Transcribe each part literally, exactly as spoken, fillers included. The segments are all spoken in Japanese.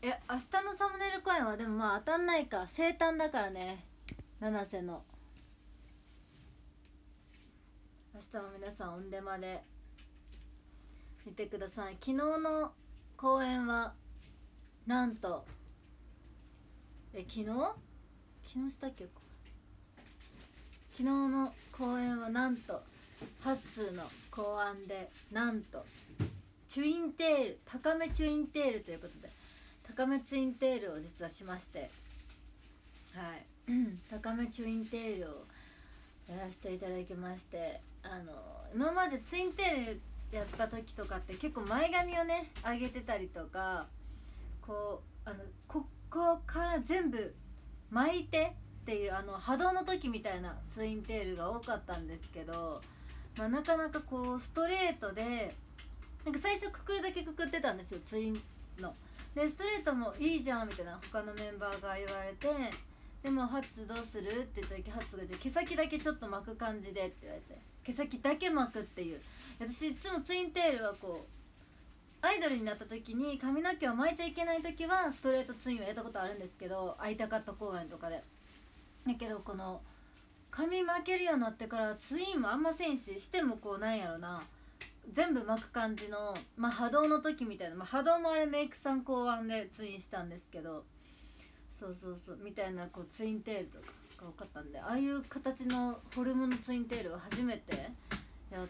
え、明日のサムネイル公演はでもまあ当たんないか、生誕だからね、七瀬の。明日も皆さんオンデマで見てください。昨日の公演はなんと、え昨日昨日したっけ。昨日の公演はなんとハッツーの考案で、なんとチュインテール、高めチュインテールということで、高めツインテールを実はしまして、はい高めチュインテールをやらせていただきまして、あの今までツインテールやった時とかって結構前髪をね上げてたりとか、こうあのここから全部巻いてっていう、あの波動の時みたいなツインテールが多かったんですけど、まあ、なかなかこうストレートで、なんか最初くくるだけくくってたんですよ、ツインの。でストレートもいいじゃんみたいな他のメンバーが言われて、でもハッツどうするって言った時、ハッツがじゃあ毛先だけちょっと巻く感じでって言われて、毛先だけ巻くっていう。私いつもツインテールはこうアイドルになった時に髪の毛を巻いちゃいけない時はストレートツインをやったことあるんですけど、会いたかった公演とかで。だけどこの髪巻けるようになってからツインもあんませんし、してもこうなんやろな、全部巻く感じの、まあ、波動の時みたいな、まあ、波動もあれメイクさん考案でツインしたんですけど、そうそうそうみたいなこうツインテールとかが多かったんで、ああいう形のフォルムのツインテールを初めてやって、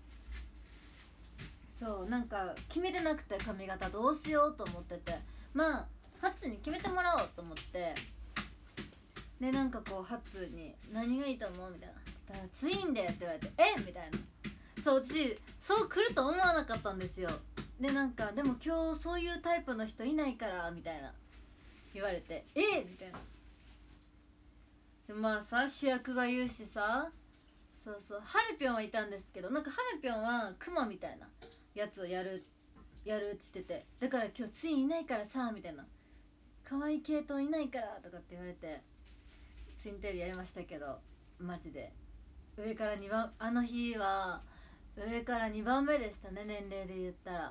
そうなんか決めてなくて、髪型どうしようと思ってて、まあハッツに決めてもらおうと思って、でなんかこうハッツに何がいいと思うみたいな言ったら、ツインでって言われて、えみたいな。そう私そう来ると思わなかったんですよ。でなんかでも今日そういうタイプの人いないからみたいな言われて、えみたいな。でまあさ、主役が言うしさ、そうそう、ハルピョンはいたんですけど、なんかハルピョンはクマみたいなやつをやるやるって言ってて、だから今日ツインいないからさみたいな、可愛い系統いないからとかって言われて、ツインテールやりましたけど、マジで上からにばん、あの日は上からにばんめでしたね、年齢で言ったら。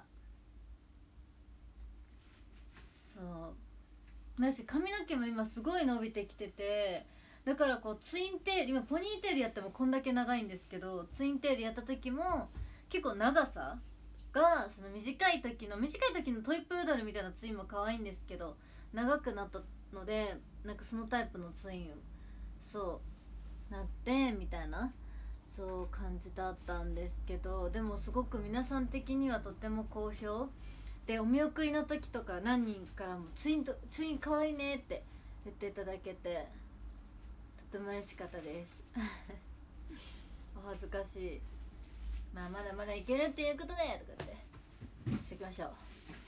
そうだし髪の毛も今すごい伸びてきてて、だからこうツインテール、今ポニーテールやってもこんだけ長いんですけど、ツインテールやった時も結構長さが、その短い時の短い時のトイプードルみたいなツインも可愛いんですけど、長くなったので、なんかそのタイプのツインそうなってみたいな、そう感じだったんですけど、でもすごく皆さん的にはとても好評で、お見送りの時とか何人からもツインとツイン可愛いねって言っていただけて、とても嬉しかったですお恥ずかしい。まあまだまだいけるっていうことでとか言ってしていきましょう。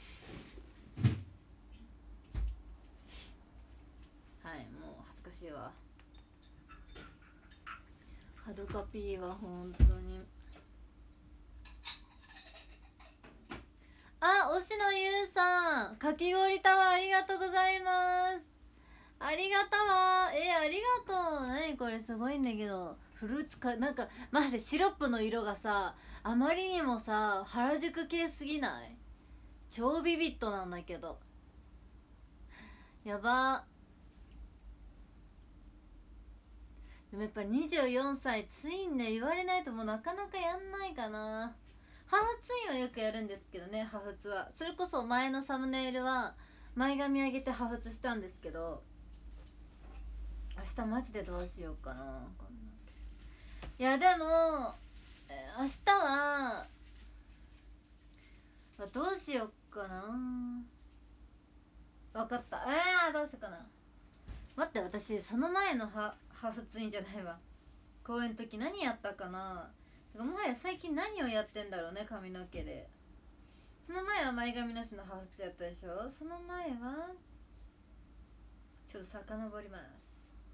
はい、もう恥ずかしいわ。ハドカピーは本当に。あ、星野優さん、かき氷タワーありがとうございます。ありがたわ。えー、ありがとう。何これすごいんだけど、フルーツかなんかマジでシロップの色がさ、あまりにもさ原宿系すぎない？超ビビットなんだけど、やば。でもやっぱにじゅうよんさいツインね、言われないともうなかなかやんないかな。ハーフツインはよくやるんですけどね、ハフツは。それこそ前のサムネイルは前髪上げてハフツしたんですけど、明日マジでどうしようかな。いやでも明日はどうしよっかな。分かった。えー、どうしようかな。待って、私その前のハハーフツインじゃないわ、公演の時何やったかな。もはや最近何をやってんだろうね、髪の毛で。その前は前髪なしのハーフツやったでしょ。その前はちょっと遡ります。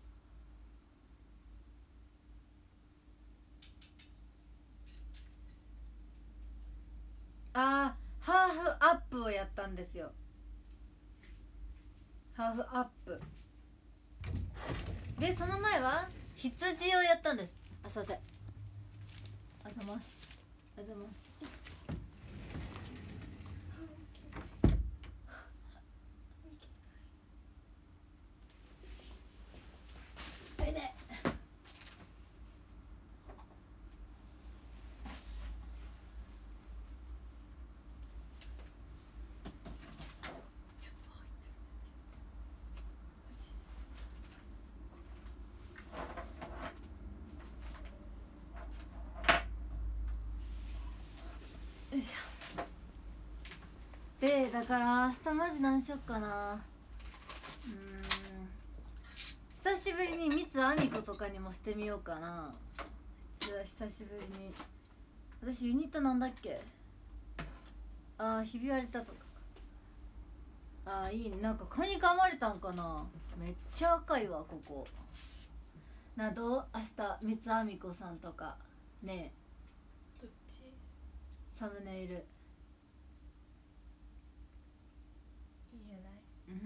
あー、ハーフアップをやったんですよ。ハーフアップで、その前は羊をやったんです。あ、すいません、あざます、あざます。 でだから明日マジ何しよっかな。うーん久しぶりに三つあみ子とかにもしてみようかな。久しぶりに。私ユニットなんだっけ。あーひび割れたとか。あーいいね。なんか蚊に噛まれたんかな。めっちゃ赤いわここな。どう明日三つあみ子さんとかねどっち？ サムネイルいいやない。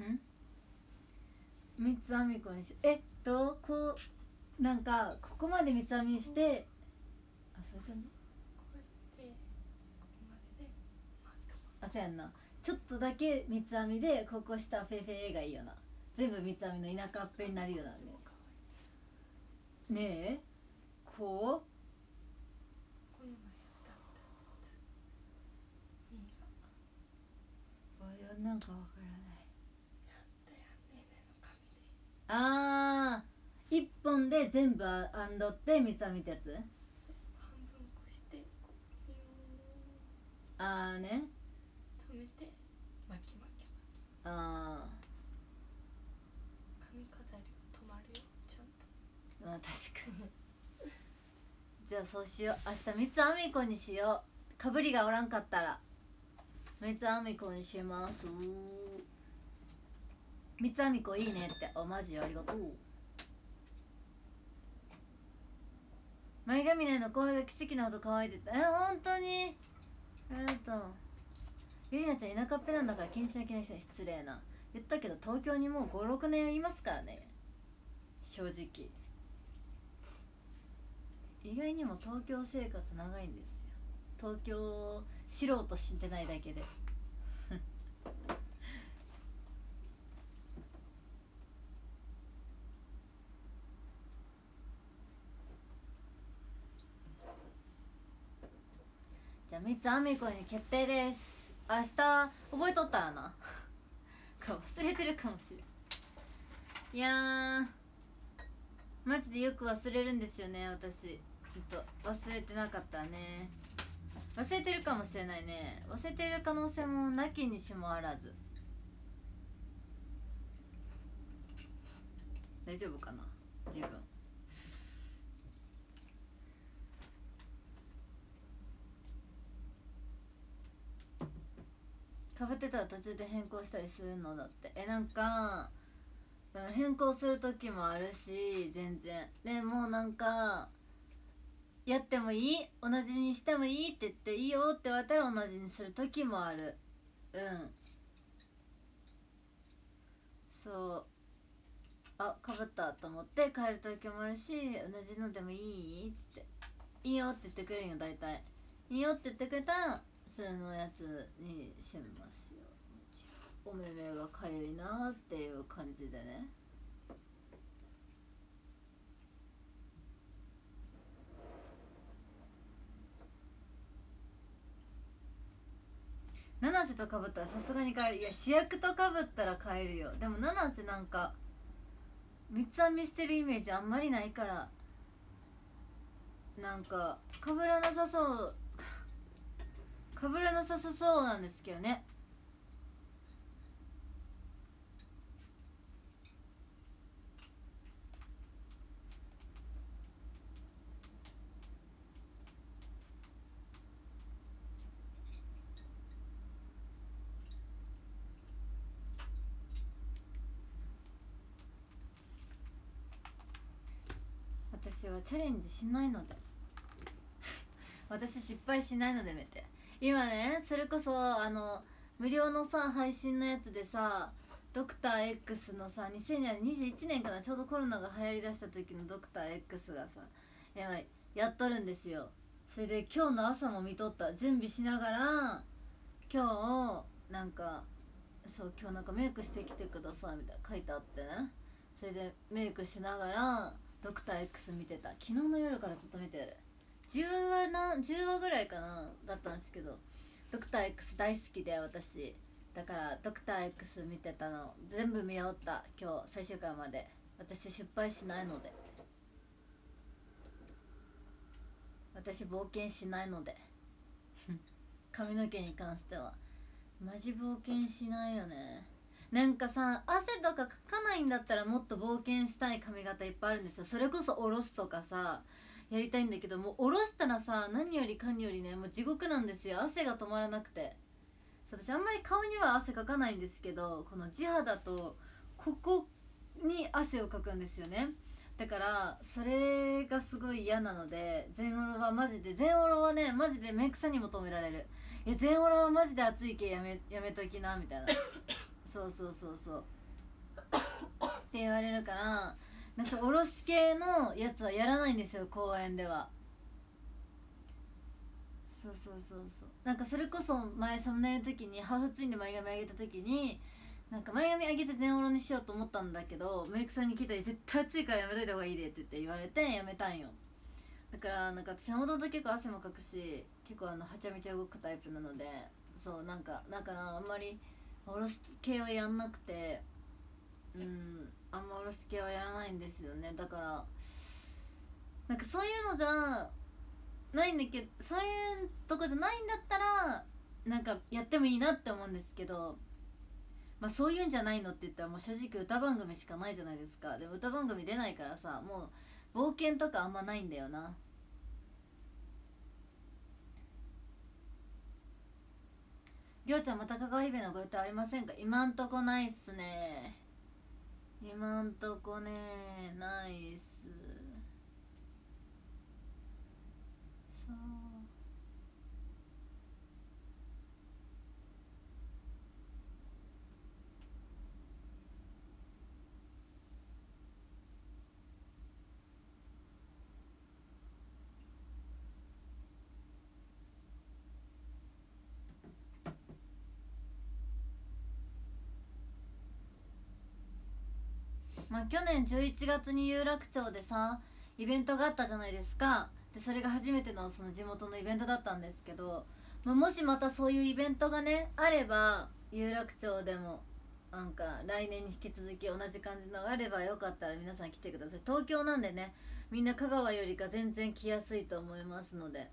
うん三つ編み子にしえっとこうなんかここまで三つ編みにして、あそういう感じ。 こうやってここまででマークあそうやんな。ちょっとだけ三つ編みでここ下フェフェがいいよな。全部三つ編みの田舎っぺになるようなんでねえこうこの前やったみたいなやつ。みんなこれはなんかわからない。 やったやんねえねの紙であー一本で全部編んどって三つ編みってやつ。 半分こしてこうあーね止めて巻き巻き巻き。 あ髪飾りは止まるよちゃんと。 ーまあ確かにじゃあそうしよう。明日三つ編み子にしよう。かぶりがおらんかったら三つ編み子にします。三つ編み子いいねって。あマジありがとう。前髪ねの後輩が奇跡なほど可愛いって言った。え本当にありがとう。ゆりなちゃん田舎っぺなんだから気にしなきゃいけない。失礼な。言ったけど東京にもうごろくねんいますからね正直。意外にも東京生活長いんですよ。東京素人知ってないだけでじゃあ三つ編み子に決定です。明日覚えとったらな忘れてるかもしれん。いやーマジでよく忘れるんですよね私。ちょっと忘れてなかったね。忘れてるかもしれないね。忘れてる可能性もなきにしもあらず。大丈夫かな自分。かぶってたら途中で変更したりするのだって。えなんか変更する時もあるし全然。でもうなんかやってもいい同じにしてもいいって言っていいよって言われたら同じにする時もある。うんそうあかぶったと思って帰る時もあるし、同じのでもいいっつっていいよって言ってくれるよ大体。いいよって言ってくれたらそのやつにしますよ。お目目がかゆいなっていう感じでね。七瀬とかぶったらさすがに帰る。いや主役とかぶったら帰るよ。でも七瀬なんか三つ編みしてるイメージあんまりないからなんかかぶらなさそうかぶらなさそうなんですけどね。私はチャレンジしないので私失敗しないのでめて。今ねそれこそあの無料のさ配信のやつでさドクター X のさにせんにじゅういちねんかなちょうどコロナが流行りだした時のドクター X がさやばいやっとるんですよ。それで今日の朝も見とった。準備しながら今日なんかそう今日なんかメイクしてきてくださいみたいな書いてあってね。それでメイクしながらドクター X 見てた。昨日の夜からずっと見てる。じゅうわなじゅうわぐらいかなだったんですけどドクター X 大好きで私だからドクター X 見てたの全部見終わった。今日最終回まで。私失敗しないので私冒険しないので髪の毛に関してはマジ冒険しないよね。なんかさ、汗とかかかないんだったらもっと冒険したい髪型いっぱいあるんですよ。それこそ下ろすとかさやりたいんだけど、もう下ろしたらさ、何よりかによりね、もう地獄なんですよ。汗が止まらなくて。私あんまり顔には汗かかないんですけど、この地肌とここに汗をかくんですよね。だからそれがすごい嫌なので、全オロはマジで、全オロはねマジでメイクさんにも止められる。いや全オロはマジで暑いけやめやめときなみたいなそうそうそうそうって言われるから、なんかおろし系のやつはやらないんですよ、公園では。そうそうそうそう、なんかそれこそ前サムネイルの時にハーフツインで前髪上げた時に、なんか前髪上げて全オロにしようと思ったんだけど、メイクさんに聞いたら絶対暑いからやめといた方がいいでって言って言われてやめたんよ。だからなんか私はもともと結構汗もかくし、結構あのはちゃめちゃ動くタイプなので、そうなんかだからあんまりおろし系はやんなくて、うん、あんまおろし系はやらないんですよね。だからなんかそういうのじゃないんだけど、そういうとこじゃないんだったらなんかやってもいいなって思うんですけど、まあそういうんじゃないのって言ったらもう正直歌番組しかないじゃないですか。でも歌番組出ないからさ、もう冒険とかあんまないんだよな。りょうちゃん、また香川姫のご予定ありませんか？今んとこないっすね。今んとこねないっす。そう、まあ去年じゅういちがつに有楽町でさイベントがあったじゃないですか。でそれが初めてのその地元のイベントだったんですけど、まあ、もしまたそういうイベントがねあれば、有楽町でもなんか来年に引き続き同じ感じのがあれば、よかったら皆さん来てください。東京なんでね、みんな香川よりか全然来やすいと思いますので。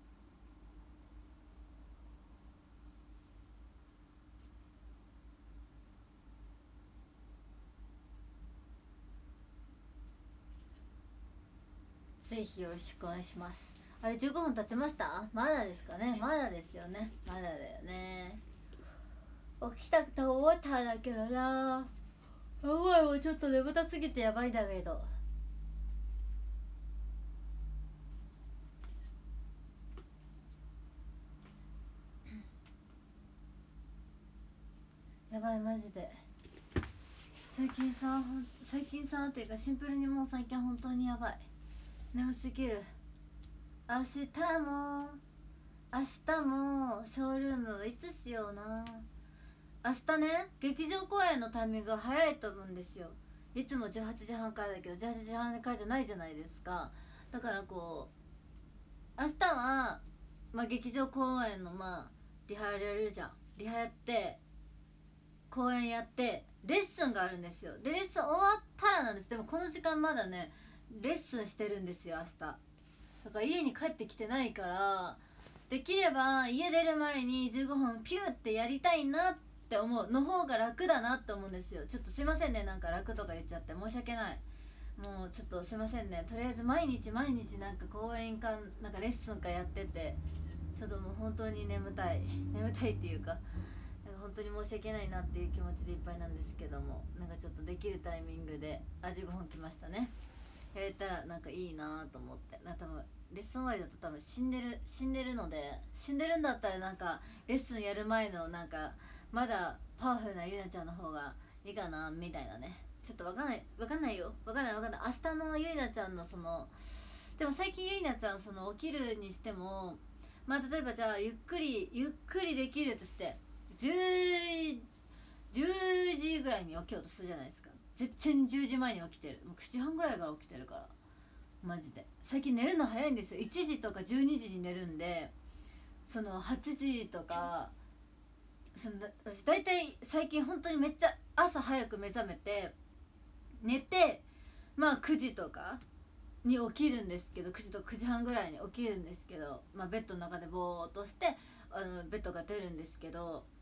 ぜひよろしくお願いします。あれじゅうごふん経ちました？まだですかね。まだですよね。まだだよね。起きたと思ったんだけどな。やばい、もうちょっと眠たすぎてやばいんだけど。やばいマジで。最近さ最近さっていうかシンプルにもう最近本当にやばい。眠すぎる。明日も明日もショールームいつしような。明日ね、劇場公演のタイミングが早いと思うんですよ。いつもじゅうはちじはんからだけどじゅうはちじはんからじゃないじゃないですか。だからこう明日は、まあ、劇場公演のまあリハやれるじゃん。リハやって公演やってレッスンがあるんですよ。でレッスン終わったらなんです。でもこの時間まだねレッスンしてるんですよ明日。だから家に帰ってきてないから、できれば家出る前にじゅうごふんピューってやりたいなって思うの方が楽だなって思うんですよ。ちょっとすいませんね、なんか楽とか言っちゃって申し訳ない。もうちょっとすいませんね。とりあえず毎日毎日なんか公演かなんかレッスンかやってて、ちょっともう本当に眠たい眠たいっていうか、なんか本当に申し訳ないなっていう気持ちでいっぱいなんですけども、なんかちょっとできるタイミングであじゅうごふん来ましたね。やれたらなんかいいなと思って。な多分レッスン終わりだと多分死んでる死んでるので、死んでるんだったらなんかレッスンやる前のなんかまだパワフルなゆなちゃんの方がいいかなみたいなね。ちょっとわかんないわかんないよ、わかんないわかんない。明日のゆりなちゃんのその、でも最近ゆりなちゃんその起きるにしても、まあ例えばじゃあゆっくりゆっくりできるとしてじゅうじゅうじぐらいに起きようとするじゃないですか。絶対じゅうじまえに起きてる。もうくじはんぐらいから起きてるから。マジで最近寝るの早いんですよ。いちじとかじゅうにじに寝るんで、そのはちじとか、その私大体最近本当にめっちゃ朝早く目覚めて寝て、まあくじとかに起きるんですけど、くじとかくじはんぐらいに起きるんですけど、まあベッドの中でぼーっとしてあのベッドが出るんですけど、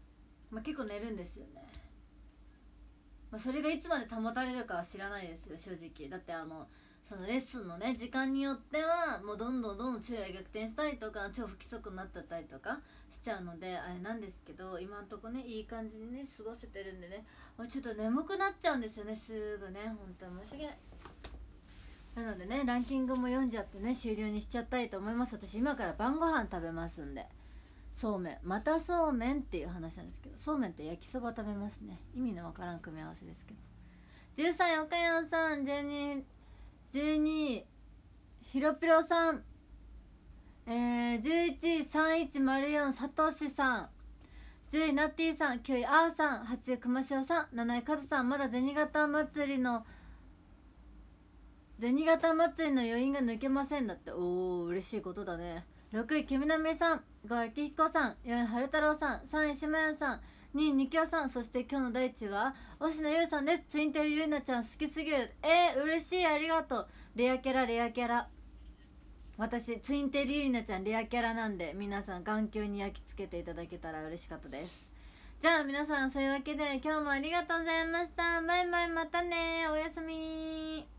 まあ、結構寝るんですよね。まあ、それがいつまで保たれるかは知らないですよ正直。だってあのそのレッスンのね時間によってはもうどんどんどんどん昼夜逆転したりとか超不規則になってたりとかしちゃうのであれなんですけど、今んとこねいい感じにね過ごせてるんでね、ちょっと眠くなっちゃうんですよねすぐね。本当に申し訳ない。なのでねランキングも読んじゃってね終了にしちゃったいと思います。私今から晩ご飯食べますんで、そうめんまたそうめんっていう話なんですけど、そうめんと焼きそば食べますね。意味のわからん組み合わせですけど。じゅうさんい岡山さん、じゅうにじゅうにひろぴろさん、えー、じゅういちいさんいちまるよんさとしさん、じゅういナッティさん、きゅういあーさん、はちい熊代さん、なないかずさん。まだ銭形祭りの銭形祭りの余韻が抜けませんだって。おー嬉しいことだね。ろくいきみなみさん、ごいきひこさん、よんいはるたろうさん、さんいしまやさん、にいにきおさん、そして今日の第一は星野ゆうさんです。ツインテールゆいなちゃん好きすぎる。えー、嬉しい、ありがとう。レアキャラレアキャラ。私ツインテールゆりなちゃんレアキャラなんで、皆さん眼球に焼き付けていただけたら嬉しかったです。じゃあ皆さんそういうわけで今日もありがとうございました。バイバイ、またね、おやすみ。